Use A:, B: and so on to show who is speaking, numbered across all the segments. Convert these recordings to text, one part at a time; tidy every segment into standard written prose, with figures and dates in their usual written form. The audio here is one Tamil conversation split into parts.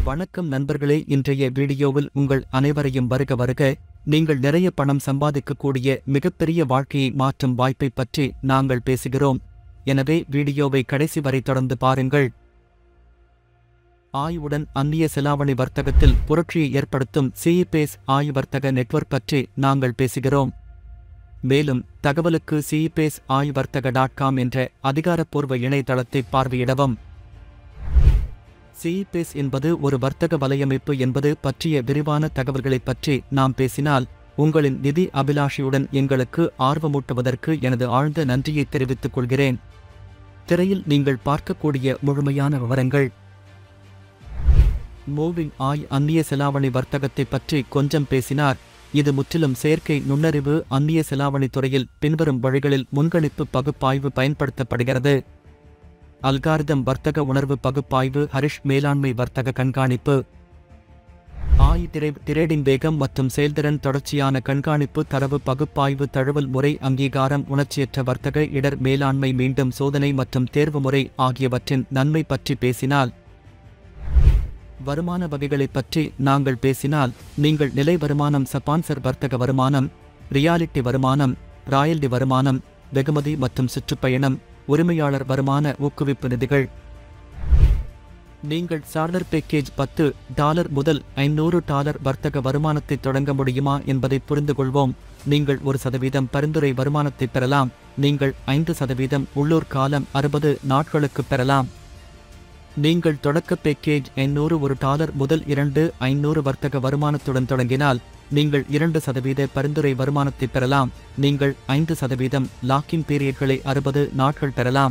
A: வணக்கம் நண்பர்களே, இன்றைய வீடியோவில் உங்கள் அனைவரையும் வருக. நீங்கள் நிறைய பணம் சம்பாதிக்கக்கூடிய மிகப்பெரிய வாழ்க்கையை மாற்றும் வாய்ப்பை பற்றி நாங்கள் பேசுகிறோம். எனவே வீடியோவை கடைசி வரை தொடர்ந்து பாருங்கள். ஆயுடன் அந்நிய செலாவணி வர்த்தகத்தில் புரட்சியை ஏற்படுத்தும் சிஇபேஸ் ஆயு வர்த்தக நெட்வொர்க் பற்றி நாங்கள் பேசுகிறோம். மேலும் தகவலுக்கு சிஇபேஸ் ஆயு வர்த்தக.com என்ற அதிகாரப்பூர்வ இணையதளத்தை பார்வையிடவும். சிஇபேஸ் என்பது ஒரு வர்த்தக வலையமைப்பு என்பது பற்றிய விரிவான தகவல்களைப் பற்றி நாம் பேசினால், உங்களின் நிதி அபிலாஷையுடன் எங்களுக்கு ஆர்வமூட்டுவதற்கு எனது ஆழ்ந்த நன்றியை தெரிவித்துக் கொள்கிறேன். திரையில் நீங்கள் பார்க்கக்கூடிய முழுமையான விவரங்கள். மூவிங் ஆய் அந்நிய செலாவணி வர்த்தகத்தை பற்றி கொஞ்சம் பேசினார். இது முற்றிலும் செயற்கை நுண்ணறிவு அந்நிய செலாவணி துறையில் பின்வரும் வழிகளில் முன்கணிப்பு பகுப்பாய்வு பயன்படுத்தப்படுகிறது. அல்காரிதம் வர்த்தக உணர்வு பகுப்பாய்வு, ஹரிஷ் மேலாண்மை வர்த்தக கண்காணிப்பு, திரேடிங் வேகம் மற்றும் செயல்திறன் தொடர்ச்சியான கண்காணிப்பு, தரவு பகுப்பாய்வு, தழுவல் முறை அங்கீகாரம், உணர்ச்சியற்ற வர்த்தக இடர் மேலாண்மை, மீண்டும் சோதனை மற்றும் தேர்வு முறை ஆகியவற்றின் நன்மை பற்றி பேசினால், வருமான வகைகளைப் பற்றி நாங்கள் பேசினால், நீங்கள் நிலை வருமானம், ஸ்பான்சர் வர்த்தக வருமானம், ரியாலிட்டி வருமானம், ராயல்டி வருமானம், வெகுமதி மற்றும் சுற்றுப்பயணம், உரிமையாளர் வருமான ஊக்குவிப்பு நிதிகள். நீங்கள் சார்டர் பேக்கேஜ் $10 முதல் $500 வர்த்தக வருமானத்தை தொடங்க முடியுமா என்பதை புரிந்துகொள்வோம். நீங்கள் 1% பரிந்துரை வருமானத்தை பெறலாம். நீங்கள் 5% உள்ளூர் காலம் 60 நாட்களுக்கு பெறலாம். நீங்கள் தொடக்க பேக்கேஜ் $500 முதல் $500 வர்த்தக வருமானத்துடன் தொடங்கினால், நீங்கள் 2% பரிந்துரை வருமானத்தை பெறலாம். நீங்கள் 5% லாக்கிங் பீரியட்களை 60 நாட்கள் பெறலாம்.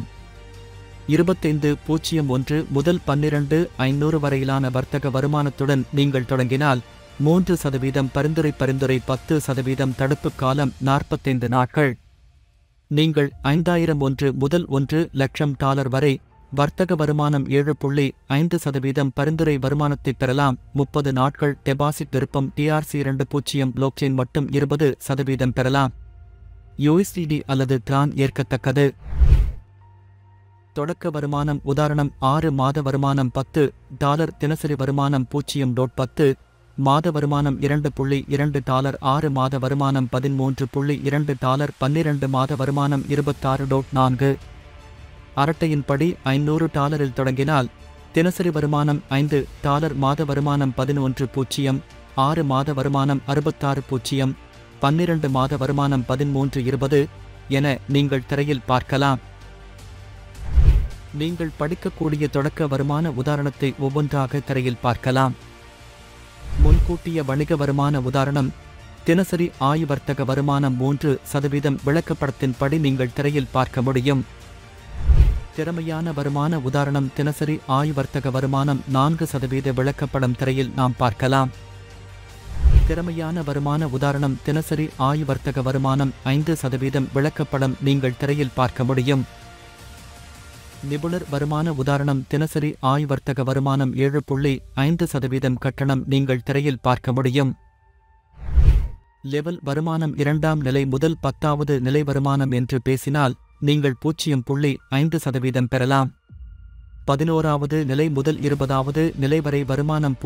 A: 25.01 முதல் 12,500 வரையிலான வர்த்தக வருமானத்துடன் நீங்கள் தொடங்கினால், 3% பரிந்துரை 10% தடுப்பு காலம் 45 நாட்கள். நீங்கள் $5,000 முதல் $1,00,000 வரை வர்த்தக வருமானம் 7.5% பரிந்துரை வருமானத்தை பெறலாம். 30 நாட்கள் டெபாசிட் விருப்பம். TRC 2.0 பிளாக்செயின் மட்டும் 20% பெறலாம். USDT அல்லது TRAN ஏற்கத்தக்கது. தொடக்க வருமானம் உதாரணம் 6 மாத வருமானம் $10, தினசரி வருமானம் $0.10, மாத வருமானம் $2.2, 6 மாத வருமானம் $13.2, 12 மாத வருமானம் $26.4. அரட்டையின்படி $500 தொடங்கினால், தினசரி வருமானம் $5, மாத வருமானம் $11.0, 6 மாத வருமானம் $66.0, 12 மாத வருமானம் $13.20 என நீங்கள் திரையில் பார்க்கலாம். நீங்கள் படிக்கக்கூடிய தொடக்க வருமான உதாரணத்தை ஒவ்வொன்றாக திரையில் பார்க்கலாம். முன்கூட்டிய வணிக வருமான உதாரணம். தினசரி ஆயு வர்த்தக வருமானம் 3% விளக்கப்படத்தின்படி நீங்கள் திரையில் பார்க்க முடியும். திறமையான வருமான உதாரணம். தினசரி ஆயு வர்த்தக வருமானம் 4% விளக்கப்படம் திரையில் நாம் பார்க்கலாம். திறமையான வருமான உதாரணம். தினசரி ஆயு வர்த்தக வருமானம் 5% விளக்கப்படம் நீங்கள் திரையில் பார்க்க முடியும். நிபுணர் வருமான உதாரணம். தினசரி ஆயு வர்த்தக வருமானம் 7.5% கட்டணம் நீங்கள் திரையில் பார்க்க முடியும். லெவல் வருமானம். 2ஆம் நிலை முதல் 10வது நிலை வருமானம் என்று பேசினால், நீங்கள் 0.5% பெறலாம். 11வது நிலை முதல் 20வது நிலை வரை வருமானம்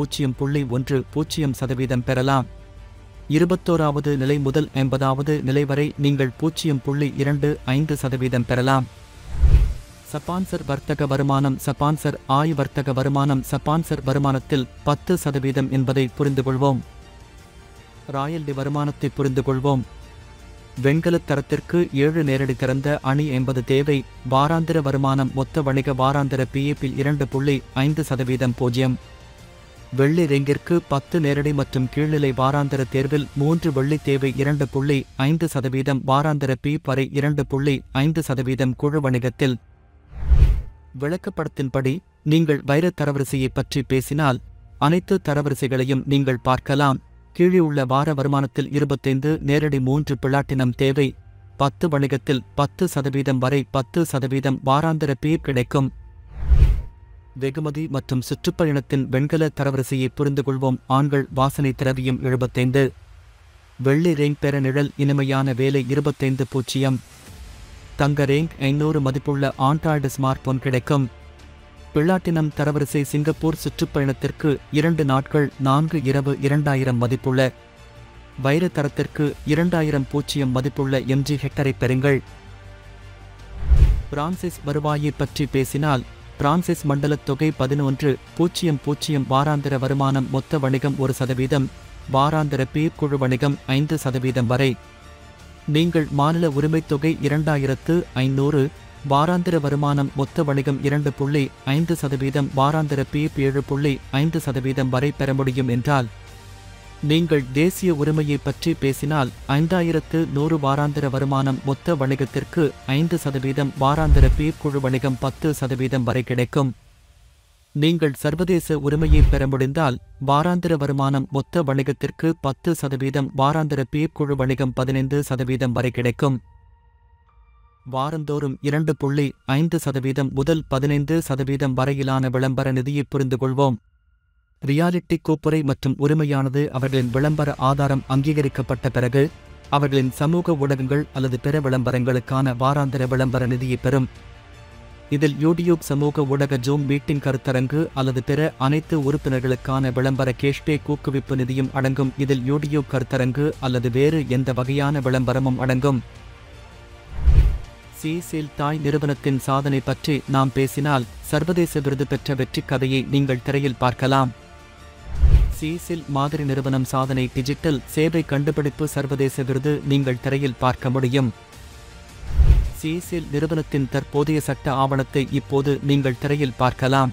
A: 0.10% பெறலாம். 21வது நிலை முதல் 50வது நிலை வரை நீங்கள் 0.25% பெறலாம். ஸ்பான்சர் வர்த்தக வருமானம். ஸ்பான்சர் ஆயு வர்த்தக வருமானம். ஸ்பான்சர் வருமானத்தில் 10% என்பதை புரிந்துகொள்வோம். ராயல்டி வருமானத்தை புரிந்துகொள்வோம். வெண்கலத் தரத்திற்கு 7 நேரடி திறந்த அணி 80 தேவை. வாராந்திர வருமானம். மொத்த வணிக வாராந்திர PAP 2.5% 0. வெள்ளி ரெங்கிற்கு 10 நேரடி மற்றும் கீழ்நிலை வாராந்திர தேர்வில் 3 வெள்ளி தேவை. 2.5% வாராந்திர PAP வரை 2.5% குழு வணிகத்தில். விளக்கப்படத்தின்படி நீங்கள் வைர தரவரிசையை பற்றி பேசினால், அனைத்து தரவரிசைகளையும் நீங்கள் பார்க்கலாம். கீழே உள்ள வார வருமானத்தில் 25 நேரடி 3 பிளாட்டினம் தேவை. 10 வணிகத்தில் 10% வரை 10% வாராந்திர PAP கிடைக்கும். வெகுமதி மற்றும் சுற்றுப்பயணத்தின் வெண்கல தரவரிசையை புரிந்துகொள்வோம். ஆண்கள் வாசனை திரவியம் 75, வெள்ளி ரேங்க் பெற நிழல் இனிமையான வேலை 25.0, தங்க ரேங்க் 500 மதிப்புள்ள ஆண்ட்ராய்டு ஸ்மார்ட் போன் கிடைக்கும். பிளாட்டினம் தரவரிசை சிங்கப்பூர் சுற்றுப்பயணத்திற்கு 2 நாட்கள் 4 இரவு 2000 மதிப்புள்ள வைர தரத்திற்கு 2000 மதிப்புள்ள MG ஹெக்டரை பெறுங்கள். பிரான்சிஸ் வருவாயை பற்றி பேசினால் பிரான்சிஸ் மண்டலத் தொகை 11.00 வாராந்திர வருமானம் மொத்த வணிகம் 1%, வாராந்திர பீர் குழு வணிகம் 5% வரை. நீங்கள் மாநில உரிமைத் தொகை 2500, வாராந்திர வருமானம் மொத்த வணிகம் 2.5%, வாராந்திர பீர் 7.5% வரை பெற முடியும் என்றால், நீங்கள் தேசிய உரிமையை பற்றி பேசினால் 5100 வாராந்திர வருமானம் மொத்த வணிகத்திற்கு 5%, வாராந்திர பீர் குழு வணிகம் 10% வரை கிடைக்கும். நீங்கள் சர்வதேச உரிமையை பெற முடிந்தால் வாராந்திர வருமானம் மொத்த வணிகத்திற்கு 10%, வாராந்திர பீர் குழு வணிகம் 15% வரை கிடைக்கும். வாரந்தோறும் 2.5% முதல் 15% வரையிலான விளம்பர நிதியை புரிந்து கொள்வோம். ரியாலிட்டி கோப்புரை மற்றும் உரிமையானது அவர்களின் விளம்பர ஆதாரம் அங்கீகரிக்கப்பட்ட பிறகு அவர்களின் சமூக ஊடகங்கள் அல்லது பிற விளம்பரங்களுக்கான வாராந்திர விளம்பர நிதியை பெறும். இதில் யூடியூப் சமூக ஊடக ஜூம் மீட்டிங் கருத்தரங்கு அல்லது பிற அனைத்து உறுப்பினர்களுக்கான விளம்பர கேஷ்பேக் ஊக்குவிப்பு நிதியும் அடங்கும். இதில் யூடியூப் கருத்தரங்கு அல்லது வேறு எந்த வகையான விளம்பரமும் அடங்கும். சீசில் தாய் நிறுவனத்தின் சாதனை பற்றி நாம் பேசினால் சர்வதேச விருது பெற்ற வெற்றி கதையை நீங்கள் திரையில் பார்க்கலாம். சீசில் மாதிரி நிறுவனம் சாதனை டிஜிட்டல் சேவை கண்டுபிடிப்பு சர்வதேச விருது நீங்கள் திரையில் பார்க்க முடியும். சீசில் நிறுவனத்தின் தற்போதைய சட்ட ஆவணத்தை இப்போது நீங்கள் திரையில் பார்க்கலாம்.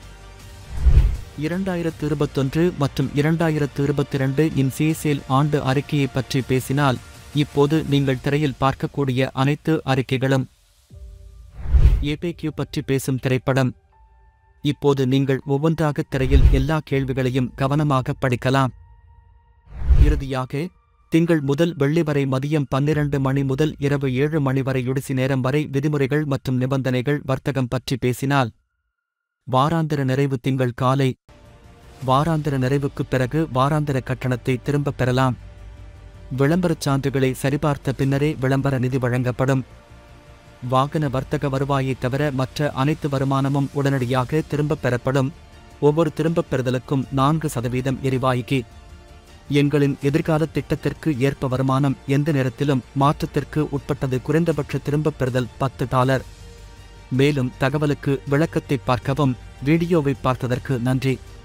A: 2021 மற்றும் 2022 இன் சீசில் ஆண்டு அறிக்கையை பற்றி பேசினால் இப்போது நீங்கள் திரையில் பார்க்கக்கூடிய அனைத்து அறிக்கைகளும் FAQ பற்றி பேசும் திரைப்படம். இப்போது நீங்கள் ஒவ்வொன்றாக திரையில் எல்லா கேள்விகளையும் கவனமாக படிக்கலாம். இறுதியாக திங்கள் முதல் வெள்ளி வரை மதியம் 12 மணி முதல் இரவு 7 மணி வரை யுடிசி நேரம் வரை விதிமுறைகள் மற்றும் நிபந்தனைகள் வர்த்தகம் பற்றி பேசினால் வாராந்திர நிறைவு திங்கள் காலை. வாராந்திர நிறைவுக்குப் பிறகு வாராந்திர கட்டணத்தை திரும்பப் பெறலாம். விளம்பரச் சான்றுகளை சரிபார்த்த பின்னரே விளம்பர நிதி வழங்கப்படும். வாகன வர்த்தக வருவாயைத் தவிர மற்ற அனைத்து வருமானமும் உடனடியாக திரும்பப் பெறப்படும். ஒவ்வொரு திரும்பப் பெறுதலுக்கும் 4% எரிவாயுக்கு. எங்களின் எதிர்கால திட்டத்திற்கு ஏற்ப வருமானம் எந்த நேரத்திலும் மாற்றத்திற்கு உட்பட்டது. குறைந்தபட்ச திரும்பப் பெறுதல் $10. மேலும் தகவலுக்கு விளக்கத்தை பார்க்கவும். வீடியோவை பார்த்ததற்கு நன்றி.